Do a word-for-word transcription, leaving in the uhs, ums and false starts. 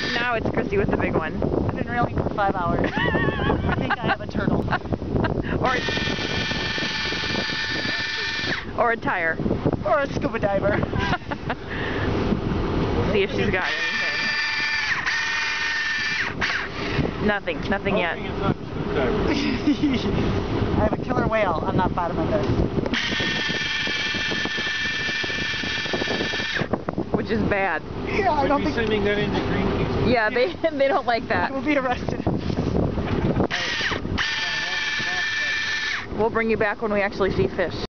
Now it's Chrissy with the big one. I've been reeling for five hours. I think I have a turtle. Or a, or a tire. Or a scuba diver. See if she's got anything. Nothing. Nothing yet. I have a killer whale on that bottom of this. Which is bad. Yeah, I don't Would be think... sending that into Greenpeace. Yeah, they they don't like that. We'll be arrested. We'll bring you back when we actually see fish.